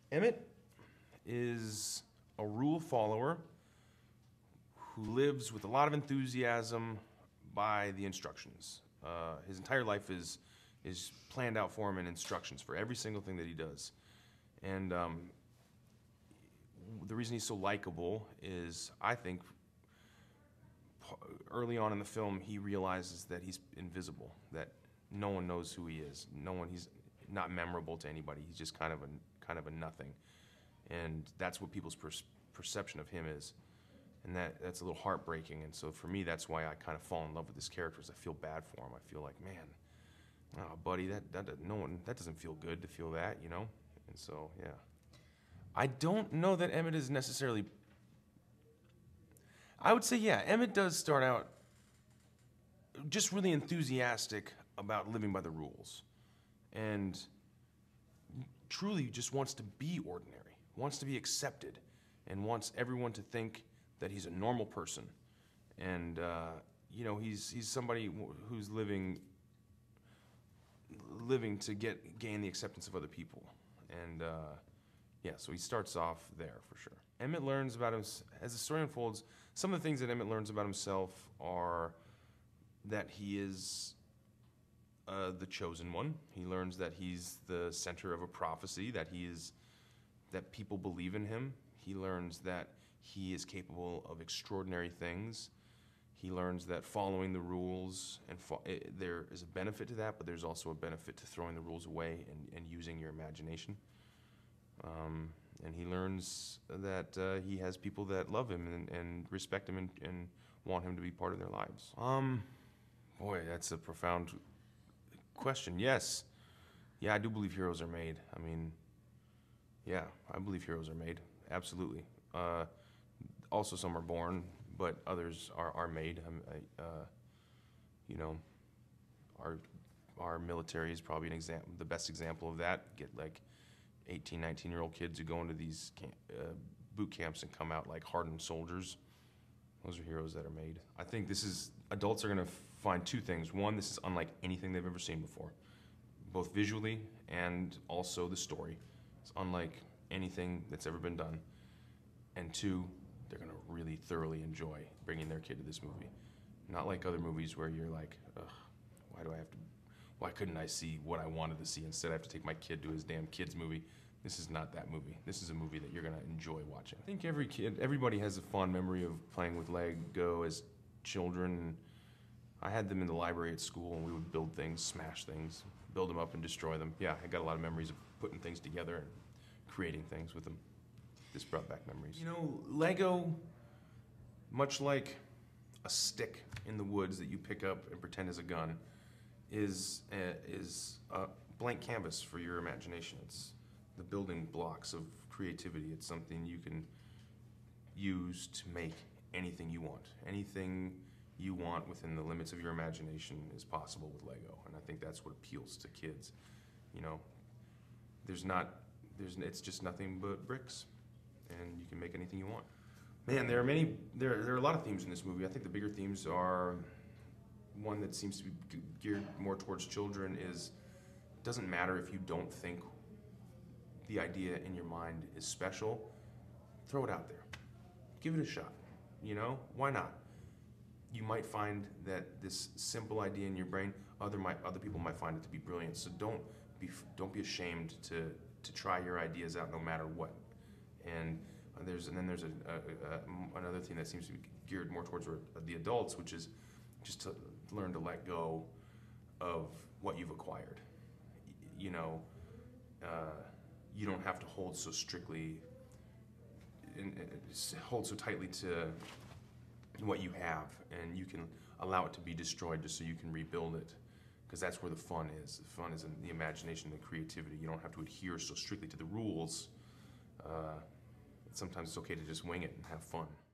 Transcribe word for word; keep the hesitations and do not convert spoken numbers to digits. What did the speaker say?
Emmet is a rule follower who lives with a lot of enthusiasm by the instructions. Uh, his entire life is, is planned out for him in instructions for every single thing that he does. And um, the reason he's so likable is, I think, early on in the film, he realizes that he's invisible, that no one knows who he is. No one, he's not memorable to anybody. He's just kind of a, kind of a nothing. And that's what people's per perception of him is. And that, that's a little heartbreaking. And so for me, that's why I kind of fall in love with this character, is I feel bad for him. I feel like, man, oh, buddy, that, that, no one, that doesn't feel good to feel that, you know? And so, yeah. I don't know that Emmet is necessarily, I would say, yeah, Emmet does start out just really enthusiastic about living by the rules. And truly just wants to be ordinary, wants to be accepted, and wants everyone to think that he's a normal person. And, uh, you know, he's, he's somebody who's living, living to get, gain the acceptance of other people. And, uh, yeah, so he starts off there for sure. Emmet learns about him, as the story unfolds, some of the things that Emmet learns about himself are that he is uh, the chosen one. He learns that he's the center of a prophecy, that he is, that people believe in him. He learns that he is capable of extraordinary things. He learns that following the rules, and fo it, there is a benefit to that, but there's also a benefit to throwing the rules away and, and using your imagination. Um, and he learns that uh, he has people that love him and, and respect him and, and want him to be part of their lives. Um, boy, that's a profound question. Yes. Yeah, I do believe heroes are made. I mean, yeah, I believe heroes are made. Absolutely. Uh, also, some are born, but others are, are made. I, uh, you know, our, our military is probably an example, the best example of that. Get like eighteen, nineteen year old kids who go into these camp, uh, boot camps and come out like hardened soldiers. Those are heroes that are made. I think this is, adults are gonna find two things. One, this is unlike anything they've ever seen before, both visually and also the story. It's unlike anything that's ever been done. And two, they're gonna really thoroughly enjoy bringing their kid to this movie. Not like other movies where you're like, ugh, why do I have to, why couldn't I see what I wanted to see? Instead I have to take my kid to his damn kid's movie. This is not that movie. This is a movie that you're gonna enjoy watching. I think every kid, everybody has a fond memory of playing with Lego as children. I had them in the library at school and we would build things, smash things, build them up and destroy them. Yeah, I got a lot of memories of putting things together and creating things with them. This brought back memories. You know, Lego, much like a stick in the woods that you pick up and pretend is a gun, is a, is a blank canvas for your imagination. It's the building blocks of creativity. It's something you can use to make anything you want. Anything you want within the limits of your imagination is possible with Lego, and I think that's what appeals to kids. You know, there's not, there's, it's just nothing but bricks, and you can make anything you want. Man, there are many, there, there are a lot of themes in this movie. I think the bigger themes are, one that seems to be geared more towards children is, it doesn't matter if you don't think the idea in your mind is special, throw it out there. Give it a shot, you know? Why not? You might find that this simple idea in your brain, other might, other people might find it to be brilliant. So don't be, don't be ashamed to, to try your ideas out no matter what. And there's, and then there's a, a, a, another thing that seems to be geared more towards the adults, which is just to learn to let go of what you've acquired. You know, uh, you don't have to hold so strictly, and hold so tightly to what you have, and you can allow it to be destroyed just so you can rebuild it, because that's where the fun is. The fun is in the imagination and the creativity. You don't have to adhere so strictly to the rules. Uh, sometimes it's okay to just wing it and have fun.